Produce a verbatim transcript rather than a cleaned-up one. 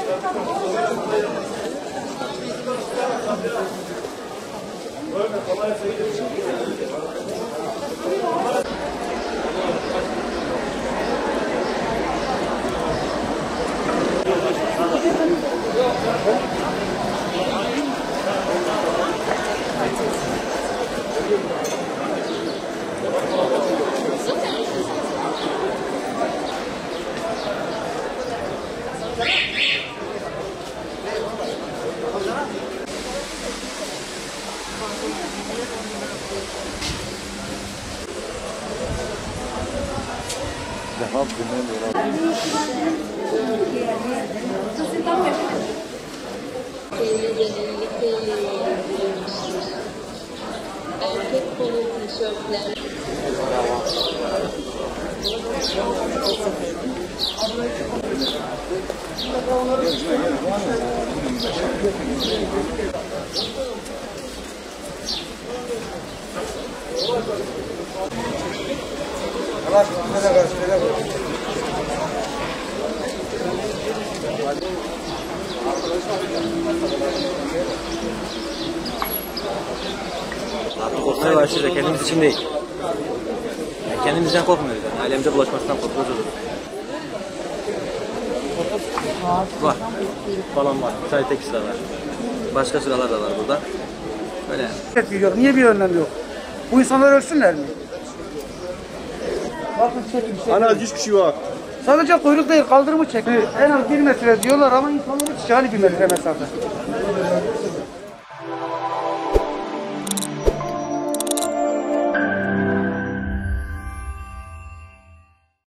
Devam bilmem erkek kolu tişörtler. Yavaş, şöyle bak, şöyle bak. Artık korkmaya başlayacak, kendimiz için değil. Yani kendimizden korkmuyoruz yani, ailemize bulaşmasından korkuyoruz olur. Var, falan var, sadece tek sıra var. Başka sıralar da var burada. Böyle Yok, niye bir önlem yok? Bu insanlar ölsünler mi? Bakın çekin bir şey. En az yüz kişi var. Sadece kuyruk değil, kaldırımı çekin. En az bir metre diyorlar ama insanlar hiç yani bir metre mesafe.